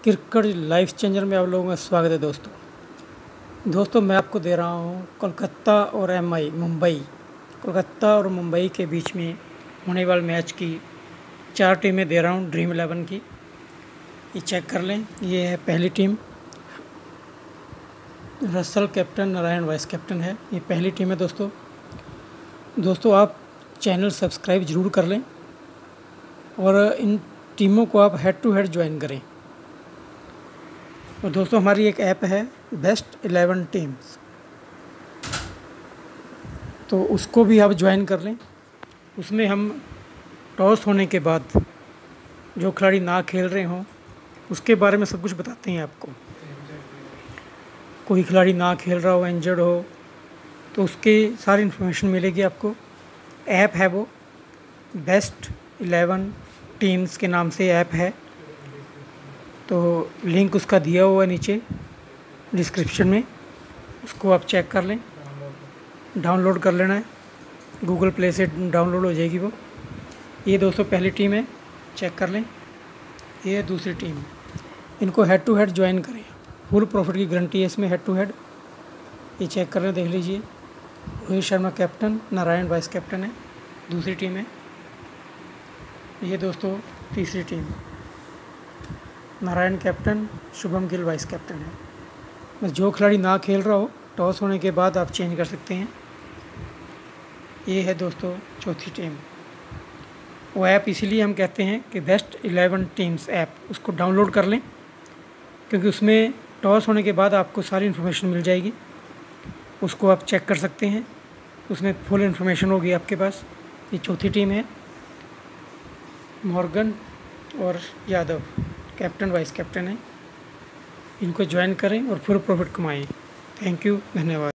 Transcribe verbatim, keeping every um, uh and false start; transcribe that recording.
Cricket life changer में आप लोगों का स्वागत है दोस्तों। दोस्तों मैं आपको दे रहा हूँ कोलकाता और एमआई मुंबई कोलकाता और मुंबई के बीच में होने वाले मैच की चार टीमें दे रहा हूँ ड्रीम इलेवन की। ये चेक कर लें। ये है पहली team, Russell captain, Narine vice captain है। ये पहली टीम है दोस्तों। दोस्तों आप चैनल सब्सक्राइब ज़रूर कर लें और इन टीमों को आप हेड टू हेड ज्वाइन करें। और दोस्तों हमारी एक ऐप है बेस्ट इलेवन टीम्स, तो उसको भी आप ज्वाइन कर लें। उसमें हम टॉस होने के बाद जो खिलाड़ी ना खेल रहे हों उसके बारे में सब कुछ बताते हैं आपको। कोई खिलाड़ी ना खेल रहा हो, इंजर्ड हो, तो उसकी सारी इन्फॉर्मेशन मिलेगी आपको। ऐप है वो बेस्ट इलेवन टीम्स के नाम से ऐप है, तो लिंक उसका दिया हुआ है नीचे डिस्क्रिप्शन में, उसको आप चेक कर लें, डाउनलोड कर लेना है। गूगल प्ले से डाउनलोड हो जाएगी वो। ये दोस्तों पहली टीम है, चेक कर लें। ये है दूसरी टीम, इनको हेड टू हेड ज्वाइन करें, फुल प्रॉफिट की गारंटी है इसमें हेड टू हेड। ये चेक कर लें, देख लीजिए। Rohit Sharma captain, Narine vice captain है, दूसरी टीम है। ये दोस्तों तीसरी team, Narine captain, Shubman Gill vice captain है। बस जो खिलाड़ी ना खेल रहा हो टॉस होने के बाद आप चेंज कर सकते हैं। ये है दोस्तों चौथी टीम। वो ऐप इसीलिए हम कहते हैं कि बेस्ट इलेवन टीम्स ऐप, उसको डाउनलोड कर लें, क्योंकि उसमें टॉस होने के बाद आपको सारी इन्फॉर्मेशन मिल जाएगी। उसको आप चेक कर सकते हैं, उसमें फुल इन्फॉर्मेशन होगी आपके पास। ये चौथी टीम है, मॉर्गन और यादव कैप्टन वाइस कैप्टन है। इनको ज्वाइन करें और फुल प्रॉफिट कमाएं। थैंक यू, धन्यवाद।